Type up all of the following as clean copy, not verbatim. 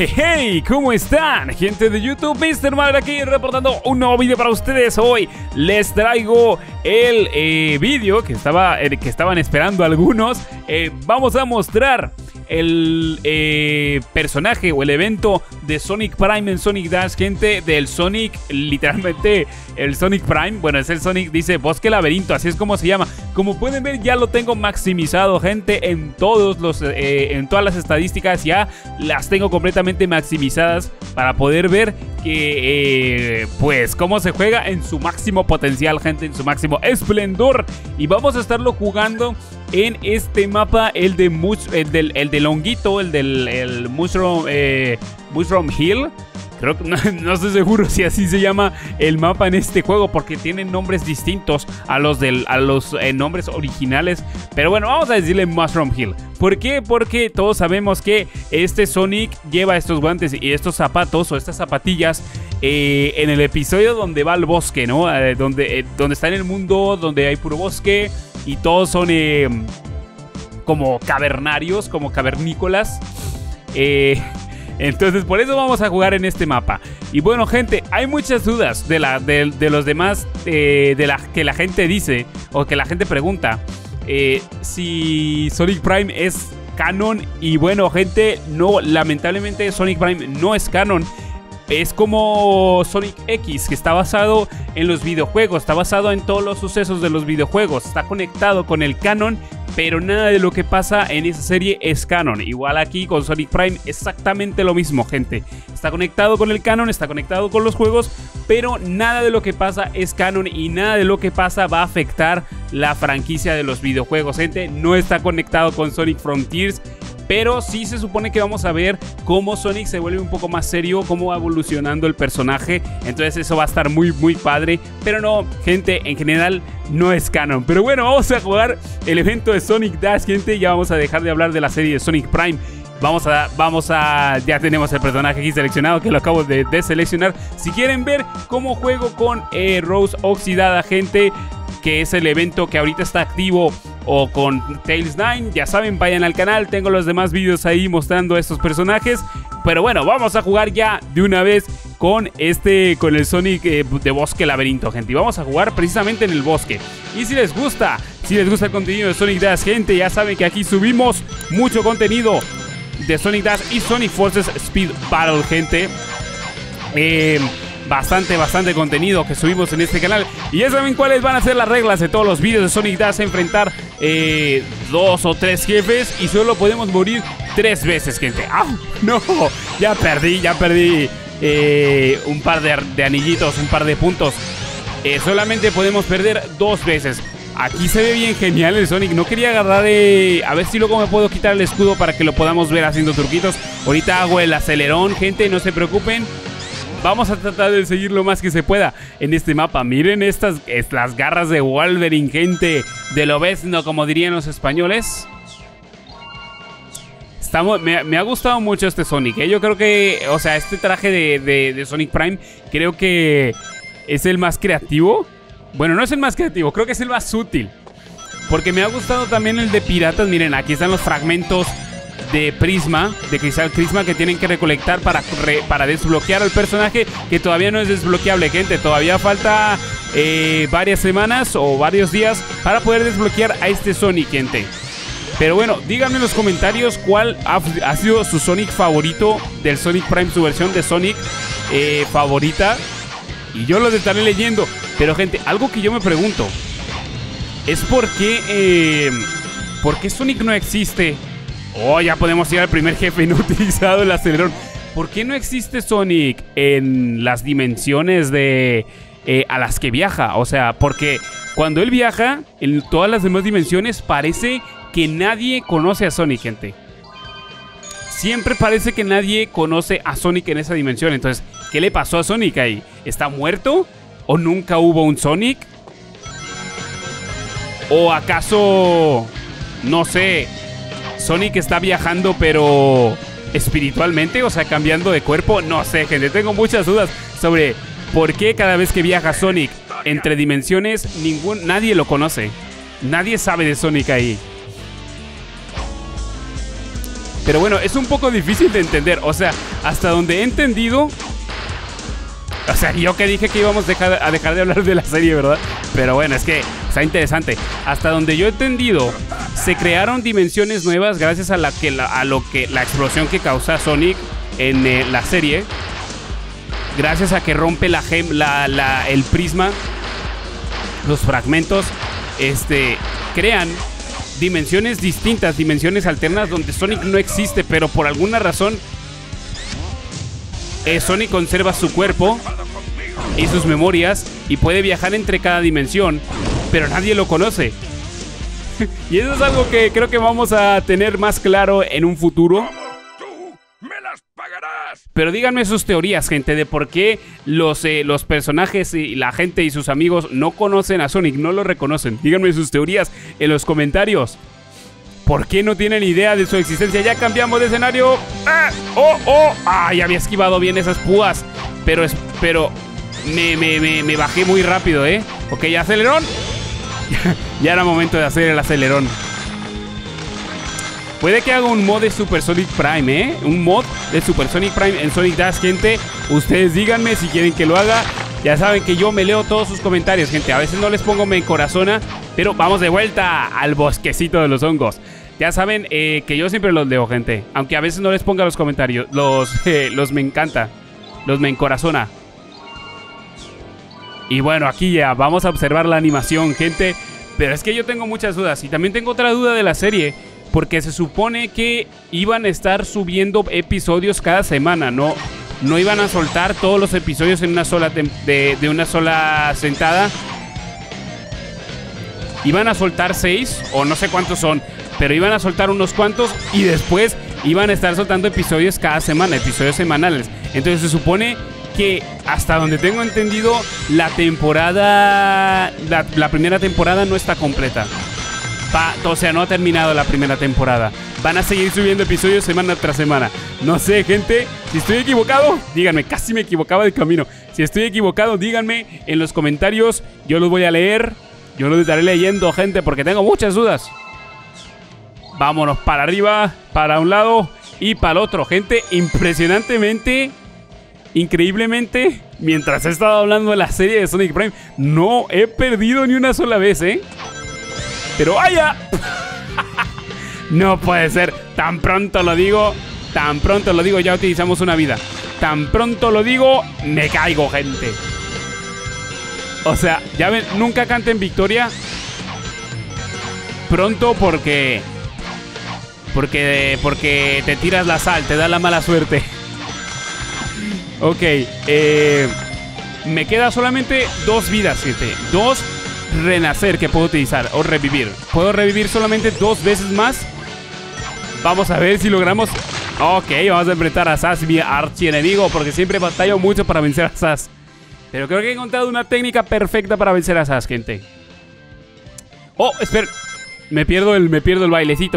Hey, ¿cómo están? Gente de YouTube, Mr. Mario aquí reportando un nuevo video para ustedes. Hoy les traigo el video que estaban esperando algunos. Vamos a mostrar el personaje o el evento de Sonic Prime en Sonic Dash, gente, del Sonic, literalmente el Sonic Prime. Bueno, es el Sonic, dice Bosque Laberinto, así es como se llama. Como pueden ver, ya lo tengo maximizado, gente, en todas las estadísticas. Ya las tengo completamente maximizadas para poder ver que pues cómo se juega en su máximo potencial, gente, en su máximo esplendor. Y vamos a estarlo jugando en este mapa, el de Honguito, el del Mushroom Hill. Creo que no estoy seguro si así se llama el mapa en este juego, porque tienen nombres distintos a los nombres originales. Pero bueno, vamos a decirle Mushroom Hill. ¿Por qué? Porque todos sabemos que este Sonic lleva estos guantes y estos zapatos o estas zapatillas en el episodio donde va al bosque, ¿no? Donde está en el mundo donde hay puro bosque y todos son como cavernarios, como cavernícolas. Entonces por eso vamos a jugar en este mapa. Y bueno, gente, hay muchas dudas de los demás, que la gente dice o que la gente pregunta si Sonic Prime es canon. Y bueno, gente, no, lamentablemente Sonic Prime no es canon. Es como Sonic X, que está basado en los videojuegos, está basado en todos los sucesos de los videojuegos, está conectado con el canon, pero nada de lo que pasa en esa serie es canon. Igual aquí con Sonic Prime, exactamente lo mismo, gente. Está conectado con el canon, está conectado con los juegos, pero nada de lo que pasa es canon y nada de lo que pasa va a afectar la franquicia de los videojuegos, gente. No está conectado con Sonic Frontiers, pero sí se supone que vamos a ver cómo Sonic se vuelve un poco más serio, cómo va evolucionando el personaje. Entonces eso va a estar muy muy padre. Pero no, gente, en general no es canon. Pero bueno, vamos a jugar el evento de Sonic Dash, gente. Ya vamos a dejar de hablar de la serie de Sonic Prime. Ya tenemos el personaje aquí seleccionado, que lo acabo de seleccionar. Si quieren ver cómo juego con Rose Oxidada, gente, que es el evento que ahorita está activo, o con Tails 9, ya saben, vayan al canal, tengo los demás vídeos ahí mostrando estos personajes. Pero bueno, vamos a jugar ya de una vez con el Sonic de Bosque Laberinto, gente. Y vamos a jugar precisamente en el bosque. Y si les gusta el contenido de Sonic Dash, gente, ya saben que aquí subimos mucho contenido de Sonic Dash y Sonic Forces Speed Battle, gente. Bastante contenido que subimos en este canal. Y ya saben cuáles van a ser las reglas de todos los vídeos de Sonic Dash: enfrentar 2 o 3 jefes y solo podemos morir 3 veces, gente. ¡Ah! ¡No! Ya perdí un par de anillitos, un par de puntos. Solamente podemos perder 2 veces. Aquí se ve bien genial el Sonic. No quería agarrar a ver si luego me puedo quitar el escudo para que lo podamos ver haciendo truquitos. Ahorita hago el acelerón, gente, no se preocupen. Vamos a tratar de seguir lo más que se pueda en este mapa. Miren las garras de Wolverine, gente. De lobezno, como dirían los españoles. Me ha gustado mucho este Sonic, ¿eh? Yo creo que, o sea, este traje de Sonic Prime, creo que es el más creativo. Bueno, no es el más creativo, creo que es el más útil. Porque me ha gustado también el de piratas. Miren, aquí están los fragmentos de prisma, de cristal prisma, que tienen que recolectar para desbloquear al personaje, que todavía no es desbloqueable, gente. Todavía falta varias semanas o varios días para poder desbloquear a este Sonic, gente. Pero bueno, díganme en los comentarios cuál ha sido su Sonic favorito del Sonic Prime, su versión de Sonic favorita, y yo los estaré leyendo. Pero gente, algo que yo me pregunto es por qué Sonic no existe. Oh, ya podemos ir al primer jefe, no he utilizado el acelerón. ¿Por qué no existe Sonic en las dimensiones a las que viaja? O sea, porque cuando él viaja en todas las demás dimensiones parece que nadie conoce a Sonic, gente. Siempre parece que nadie conoce a Sonic en esa dimensión. Entonces, ¿qué le pasó a Sonic ahí? ¿Está muerto? ¿O nunca hubo un Sonic? ¿O acaso, no sé, Sonic está viajando pero espiritualmente? O sea, cambiando de cuerpo. No sé, gente, tengo muchas dudas sobre por qué cada vez que viaja Sonic entre dimensiones nadie lo conoce. Nadie sabe de Sonic ahí. Pero bueno, es un poco difícil de entender. O sea, hasta donde he entendido... O sea, yo que dije que íbamos a dejar de hablar de la serie, ¿verdad? Pero bueno, es que está interesante. Hasta donde yo he entendido, se crearon dimensiones nuevas gracias a la explosión que causa Sonic en la serie. Gracias a que rompe el prisma, los fragmentos, crean dimensiones distintas, dimensiones alternas donde Sonic no existe, pero por alguna razón Sonic conserva su cuerpo y sus memorias y puede viajar entre cada dimensión, pero nadie lo conoce. Y eso es algo que creo que vamos a tener más claro en un futuro. Pero díganme sus teorías, gente, de por qué los personajes y la gente y sus amigos no conocen a Sonic, no lo reconocen. Díganme sus teorías en los comentarios. ¿Por qué no tienen idea de su existencia? Ya cambiamos de escenario. Ya había esquivado bien esas púas. Pero me bajé muy rápido, ¿eh? Ok, acelerón. Ya era momento de hacer el acelerón. Puede que haga un mod de Super Sonic Prime, ¿eh? Un mod de Super Sonic Prime en Sonic Dash, gente. Ustedes díganme si quieren que lo haga. Ya saben que yo me leo todos sus comentarios, gente. A veces no les pongo me corazona, pero vamos de vuelta al bosquecito de los hongos. Ya saben que yo siempre los leo, gente. Aunque a veces no les ponga los comentarios. Los me encanta. Los me encorazona. Y bueno, aquí ya vamos a observar la animación, gente. Pero es que yo tengo muchas dudas. Y también tengo otra duda de la serie. Porque se supone que iban a estar subiendo episodios cada semana. No iban a soltar todos los episodios en una sola de una sola sentada. Iban a soltar 6 o no sé cuántos son, pero iban a soltar unos cuantos y después iban a estar soltando episodios cada semana, episodios semanales. Entonces se supone que hasta donde tengo entendido la temporada, la primera temporada no está completa. O sea, no ha terminado la primera temporada. Van a seguir subiendo episodios semana tras semana. No sé, gente, si estoy equivocado, díganme, casi me equivocaba de camino. Si estoy equivocado, díganme en los comentarios. Yo los voy a leer. Yo los estaré leyendo, gente, porque tengo muchas dudas. Vámonos para arriba, para un lado y para el otro, gente. Impresionantemente, increíblemente, mientras he estado hablando de la serie de Sonic Prime, no he perdido ni una sola vez, ¿eh? Pero vaya. No puede ser. Tan pronto lo digo. Tan pronto lo digo, ya utilizamos una vida. Tan pronto lo digo, me caigo, gente. O sea, ya ven, nunca canten victoria pronto porque te tiras la sal, te da la mala suerte. Ok, me queda solamente 2 vidas, gente. 2 renacer que puedo utilizar o revivir. Puedo revivir solamente 2 veces más. Vamos a ver si logramos. Ok, vamos a enfrentar a Sass, mi archienemigo, porque siempre batallo mucho para vencer a Sass. Pero creo que he encontrado una técnica perfecta para vencer a Sass, gente. Oh, espera. Me pierdo el bailecito,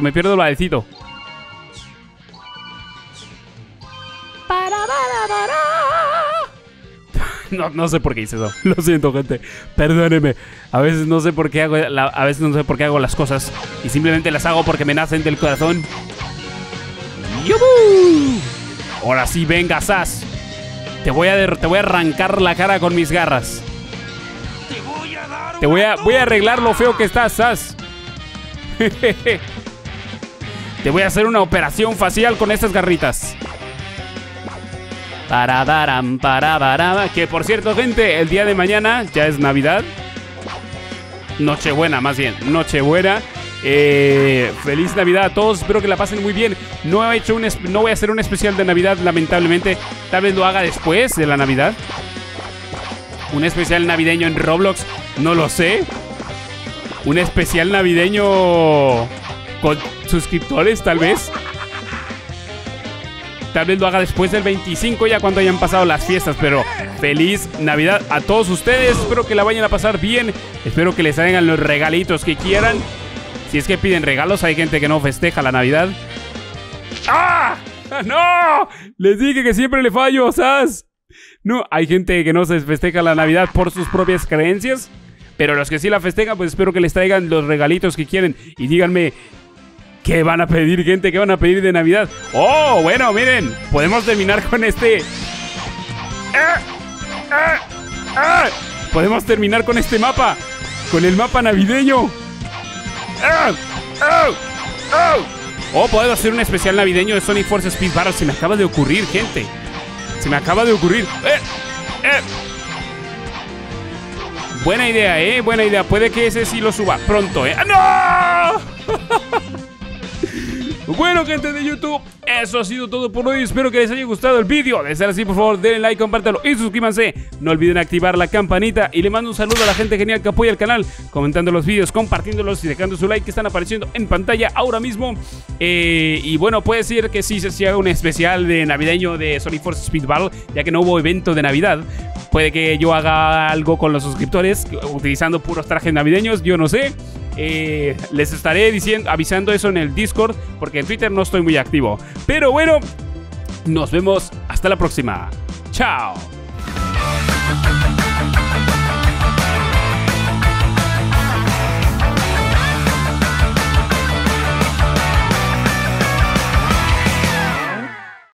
No sé por qué hice eso. Lo siento, gente. Perdónenme. A veces no sé por qué hago las cosas y simplemente las hago porque me nacen del corazón. ¡Yubu! Ahora sí, venga, Sass. Te voy a arrancar la cara con mis garras. Voy a arreglar lo feo que estás, Sass. Te voy a hacer una operación facial con estas garritas. Que por cierto, gente, el día de mañana ya es Navidad. Nochebuena, más bien. Nochebuena. Feliz Navidad a todos. Espero que la pasen muy bien. No voy a hacer un especial de Navidad, lamentablemente. Tal vez lo haga después de la Navidad. Un especial navideño en Roblox. No lo sé. Un especial navideño con suscriptores, tal vez. Tal vez lo haga después del 25, ya cuando hayan pasado las fiestas. Pero feliz Navidad a todos ustedes. Espero que la vayan a pasar bien. Espero que les traigan los regalitos que quieran. Si es que piden regalos, hay gente que no festeja la Navidad. ¡Ah! ¡No! Les dije que siempre le fallo, Sass. No, hay gente que no se festeja la Navidad por sus propias creencias. Pero los que sí la festejan, pues espero que les traigan los regalitos que quieren. Y díganme ¿Qué van a pedir, gente? ¿Qué van a pedir de Navidad? ¡Oh, bueno, miren! Podemos terminar con este... Podemos terminar con este mapa. Con el mapa navideño. Oh, puedo hacer un especial navideño de Sonic Force Speed Battle. Se me acaba de ocurrir, gente. Se me acaba de ocurrir. Buena idea, buena idea. Puede que ese sí lo suba pronto, ¡No! Bueno, gente de YouTube, eso ha sido todo por hoy. Espero que les haya gustado el vídeo. De ser así, por favor, denle like, compártelo y suscríbanse. No olviden activar la campanita. Y le mando un saludo a la gente genial que apoya el canal, comentando los vídeos, compartiéndolos y dejando su like, que están apareciendo en pantalla ahora mismo. Y bueno, puede ser que sí se haga un especial de navideño de Sonic Force Speed Battle, ya que no hubo evento de Navidad. Puede que yo haga algo con los suscriptores utilizando puros trajes navideños, yo no sé. Les estaré avisando eso en el Discord, porque en Twitter no estoy muy activo. Pero bueno, nos vemos hasta la próxima. Chao.